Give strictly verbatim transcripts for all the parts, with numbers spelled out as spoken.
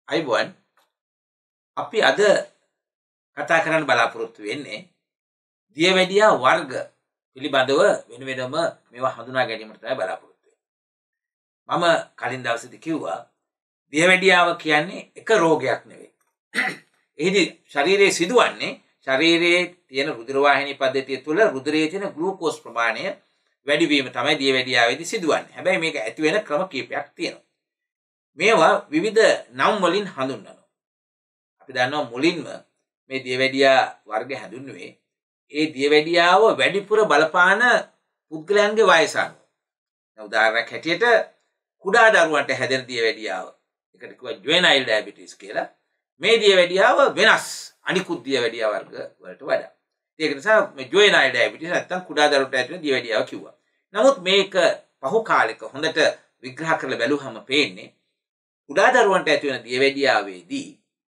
අයිබෝන් අපි අද කතා කරන්න බලාපොරොත්තු වෙන්නේ දියවැඩියා වර්ග පිළිබඳව වෙන වෙනම මේවා හඳුනා ගැනීමට තමයි බලාපොරොත්තු වෙන්නේ. මම කලින් දවසේදී කිව්වා දියවැඩියාව කියන්නේ එක රෝගයක් නෙවෙයි. එහිදී ශරීරයේ සිදුවන්නේ ශරීරයේ තියෙන රුධිර වාහිනී පද්ධතිය තුළ රුධිරයේ තියෙන ග්ලූකෝස් ප්‍රමාණය වැඩි වීම තමයි දියවැඩියාවේදී සිදුවන්නේ. හැබැයි මේක ඇති වෙන ක්‍රම කීපයක් තියෙනවා. මේවා විවිධ නම් වලින් හඳුන්වනවා. අපි දන්නවා මුලින්ම මේ දියවැඩියා වර්ග හැඳින්වුවේ ඒ දියවැඩියාව වැඩිපුර බලපාන පුද්ගලයන්ගේ වයස අනුව. උදාහරණයක් හැටියට කුඩා දරුවන්ට හැදෙන දියවැඩියාව. ඒකට කියනවා ජුවෙනයිල් ඩයබටිස් කියලා. මේ දියවැඩියාව වෙනස් අනිකුත් දියවැඩියා වර්ග වලට වඩා. ඒක නිසා මේ ජුවෙනයිල් ඩයබටිස් නැත්තම් කුඩා දරුවන්ට ඇතිවෙන දියවැඩියාව කිව්වා. නමුත් මේක පහු කාලෙක හොඳට විග්‍රහ කරලා බැලුවහම පේන්නේ කුඩා දරුවන්ට ඇතිවෙන දියවැඩියාවේදී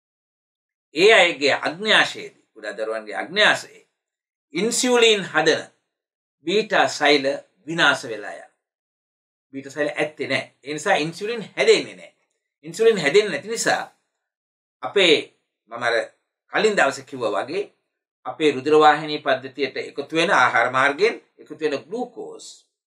ඒ අයගේ අග්න්‍යාශයේදී කුඩා දරුවන්ගේ අග්න්‍යාශයේ ඉන්සියුලින් හදන බීටා සෛල විනාශ වෙලා යනවා. බීටා සෛල ඇත්තේ නැහැ. ඒ නිසා ඉන්සියුලින් හැදෙන්නේ නැහැ. ඉන්සියුලින් හැදෙන්නේ නැති නිසා අපේ මම අර කලින් දවසේ කිව්වා වගේ අපේ රුධිර වාහිනී පද්ධතියට එකතු වෙන ආහාර මාර්ගයෙන් එකතු වෙන ග්ලූකෝස්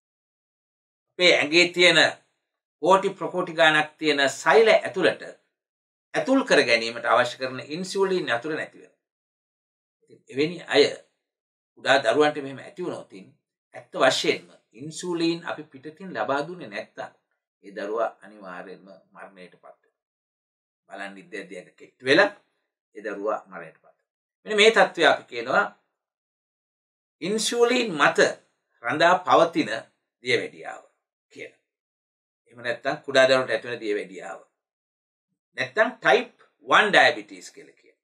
අපේ ඇඟේ තියෙන කෝටි ප්‍රකෝටි ගණක් තියෙන සෛල ඇතුළට ඇතුල් කර ගැනීමට අවශ්‍ය කරන ඉන්සියුලින් ඇතුළ නැති වෙනවා. ඉතින් එවැනි අය කුඩා දරුවන්ට මෙහෙම ඇති වුණොත් ඇත්ත වශයෙන්ම ඉන්සියුලින් අපි පිටතින් ලබා දුන්නේ නැත්තම් ඒ දරුවා අනිවාර්යයෙන්ම මරණයටපත් වෙනවා. බලන්න ඉද්දැද්දී එක කෙට්ටු වෙලා ඒ දරුවා මරණයටපත් වෙනවා. මෙන්න මේ தත්ත්වය අපි කියනවා ඉන්සියුලින් මත රඳා පවතින දියවැඩියාව කියලා. එහෙම නැත්නම් කුඩා දරුවන්ට ඇති වෙන දියවැඩියාව. නැත්නම් ටයිප් වන් ඩයබටිස් කියලා කියනවා.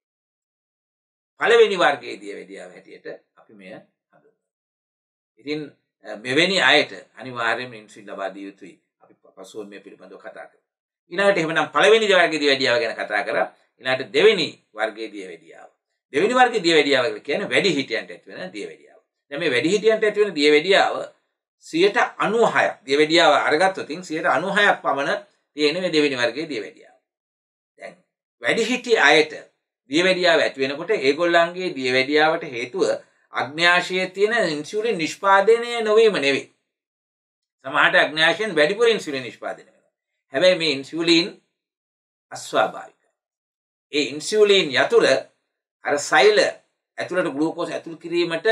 පළවෙනි වර්ගයේ දියවැඩියාව හැටියට අපි මෙය හඳුන්වනවා. ඉතින් මෙවැනි අයට අනිවාර්යයෙන්ම ඉන්සියුලින් ලබා දිය යුතුයි. අපි පසුව මේ පිළිබඳව කතා කරමු. ඊළඟට එහෙමනම් පළවෙනි වර්ගයේ දියවැඩියාව ගැන කතා කරා. ඊළඟට දෙවෙනි වර්ගයේ දියවැඩියාව. දෙවෙනි වර්ගයේ දියවැඩියාව කියලා කියන්නේ වැඩිහිටියන්ට ඇති වෙන දියවැඩියාව. දැන් මේ වැඩිහිටියන්ට ඇති වෙන දියවැඩියාව සියයට අනූහයක් දියවැඩියාව අරගත්තොත් සියයට අනූහයක් පමණ තියෙන මේ දෙවෙනි වර්ගයේ දියවැඩියාව. දැන් වැඩිහිටි අයට දියවැඩියාව ඇති වෙනකොට ඒගොල්ලන්ගේ දියවැඩියාවට හේතුව අග්න්‍යාශයේ තියෙන ඉන්සියුලින් නිෂ්පාදනය නොවීම නෙවෙයි. සමහරට අග්න්‍යාශයෙන් වැඩිපුර ඉන්සියුලින් නිෂ්පාදනය වෙනවා. හැබැයි මේ ඉන්සියුලින් අස්වාභාවිකයි. ඒ ඉන්සියුලින් යතුර අර සෛල ඇතුළට ග්ලූකෝස් ඇතුල් කිරීමට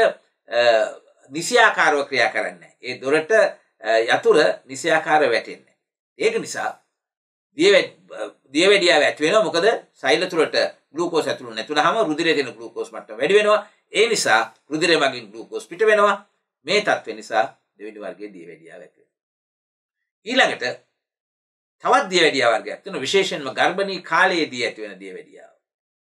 නිසියාකාරව ක්‍රියා කරන්නේ. ඒ දොරට යතුර නිසියාකාරව වැටෙන්නේ. ඒක නිසා දියවැඩියාව ඇති වෙනවා. මොකද සෛල තුළට ග්ලූකෝස් ඇතුළු නැතුනහම රුධිරයේ තියෙන ග්ලූකෝස් මට්ටම වැඩි වෙනවා. ඒ නිසා රුධිරය මගින් ග්ලූකෝස් පිට වෙනවා. මේ තත්ත්වය නිසා දෙවෙනි වර්ගයේ දියවැඩියාව ඇති වෙනවා. ඊළඟට තවත් දියවැඩියා වර්ගයක් තියෙනවා. විශේෂයෙන්ම ගර්භණී කාලයේදී ඇති වෙන දියවැඩියාව.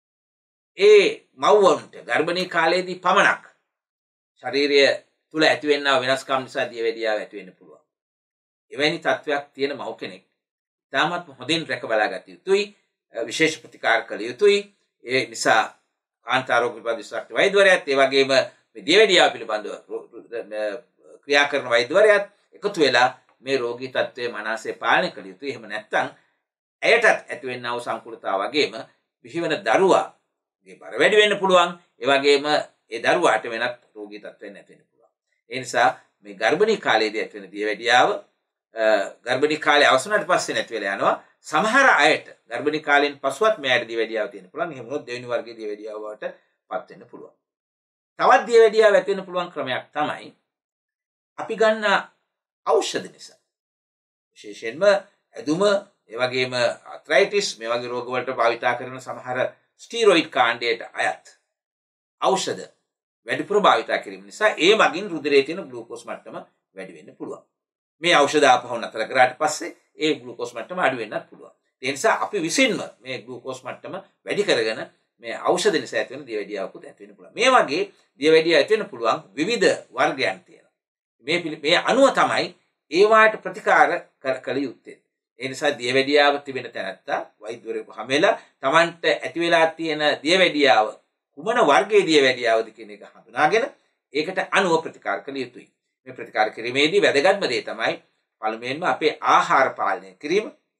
ඒ මව්වරුන්ට ගර්භණී කාලයේදී පමණක් ශරීරය තුල ඇතිවෙනා වෙනස්කම් නිසා දියවැඩියාව ඇති වෙන්න පුළුවන්. එවැනි තත්වයක් තියෙන මව් කෙනෙක් තාමත් හොඳින් රැක බලා ගත යුතුයි. විශේෂ ප්‍රතිකාර කළ යුතුයි. ඒ නිසා කාන්තාරෝග විභාග විශේෂඥ වෛද්‍යවරයාත් ඒ වගේම මේ දියවැඩියාව පිළිබඳව ක්‍රියා කරන වෛද්‍යවරයාත් එකතු වෙලා මේ රෝගී තත්ත්වය මනසේ පාලනය කළ යුතුයි. එහෙම නැත්නම් ඇයටත් ඇතිවෙනා වූ සංකෘතතාව වගේම බිහිවන දරුවාගේ බර වැඩි වෙන්න පුළුවන්. ඒ වගේම ඒ දරුවාට වෙනත් රෝගී තත්ත්වයක් නැති වෙන්න පුළුවන්. ඒ නිසා මේ ගර්භණී කාලයේදී ඇති වෙන දියවැඩියාව ගර්භණී කාලය අවසන් වුණාට පස්සේ නැති වෙලා යනවා. සමහර අයට ගර්භණී කාලයෙන් පසුවත් මෙයාට දියවැඩියාව තියෙන්න පුළුවන්. එහෙම වුණොත් දෙවෙනි වර්ගයේ දියවැඩියාව වලට පත් වෙන්න පුළුවන්. තවත් දියවැඩියාව ඇති වෙන්න පුළුවන් ක්‍රමයක් තමයි අපි ගන්න ඖෂධ නිසා. විශේෂයෙන්ම ඇදුම, ඒ වගේම ආර්ත්‍රයිටිස් මේ වගේ රෝග වලට භාවිතා කරන සමහර ස්ටීරොයිඩ් කාණ්ඩයට අයත් ඖෂධ වැඩිපුර භාවිතා කිරීම නිසා ඒ මගින් රුධිරයේ තියෙන ග්ලූකෝස් මට්ටම වැඩි වෙන්න පුළුවන්. මේ ඖෂධ ආපහු නතර කරාට පස්සේ ඒ ග්ලූකෝස් මට්ටම අඩු වෙන්නත් පුළුවන්. ඒ නිසා අපි විසින්ම මේ ග්ලූකෝස් මට්ටම වැඩි කරගෙන මේ ඖෂධ නිසා ඇති වෙන දියවැඩියාවකුත් ඇති වෙන්න පුළුවන්. මේ වගේ දියවැඩියාව ඇති වෙන්න පුළුවන් විවිධ වර්ගයන් තියෙනවා. මේ මේ අණුව තමයි ඒවාට ප්‍රතිකාර කළ යුත්තේ. ඒ නිසා දියවැඩියාව තිබෙන තැනත්තා වෛද්‍යවරයෙකු හැමෙලා Tamanට ඇති වෙලා තියෙන දියවැඩියාව කුමන වර්ගයේ දියවැඩියාවද කියන එක හඳුනාගෙන ඒකට අනුව ප්‍රතිකාර කළ යුතුයි. මේ ප්‍රතිකාර කිරීමේදී වැදගත්ම දේ තමයි පළමුවෙන්ම අපේ ආහාර පාලනය කිරීම.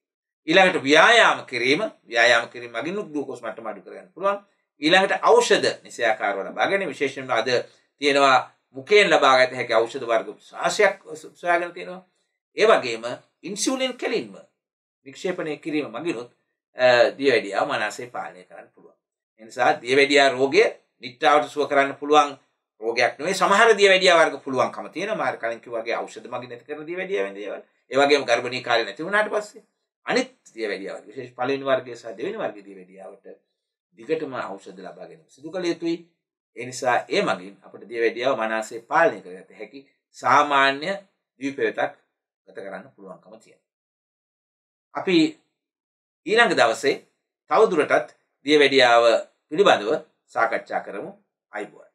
ඊළඟට ව්‍යායාම කිරීම ව්‍යායාම කිරීම මගින් ග්ලූකෝස් මට්ටම අඩු කරගන්න පුළුවන්. ඊළඟට ඖෂධ නිසයාකාරව ලබා ගැනීම විශේෂයෙන්ම අද තියෙනවා මුඛයෙන් ලබා ගත හැකි ඖෂධ වර්ග රාශියක් සොයාගෙන තියෙනවා. ඒ වගේම ඉන්සියුලින් කෙලින්ම වික්ෂේපණය කිරීම මගිනුත් දියවැඩියාව මනසේ පාලනය කරන්න පුළුවන්. ඒ නිසා දියවැඩියා රෝගය නිට්ටාවට සුව කරන්න පුළුවන් රෝගයක් නෙවෙයි. සමහර දියවැඩියා වර්ග පුළුවන්කම තියෙනවා. මාර කලින් කිව්වා වගේ ඖෂධ මගින් නැති කරන දියවැඩියා වෙන දේවල්. ඒ වගේම ගර්භණී කාලේ නැති වුණාට පස්සේ අනිත් දියවැඩියා වර්ග විශේෂ පළවෙනි වර්ගයේ සහ දෙවෙනි වර්ගයේ දියවැඩියාවට දිගටම ඖෂධ ලබා ගැනීම සිදු කළ යුතුයි. ඒ නිසා ඒ මගින් අපිට දියවැඩියාව මනසේ පාලනය කරගත හැකි සාමාන්‍ය දිවිපෙවතක් ගත කරන්න පුළුවන්කම තියෙනවා. අපි ඊළඟ දවසේ තවදුරටත් දියවැඩියාව පිළිබඳව සාකච්ඡා කරමු. අයිබෝන්.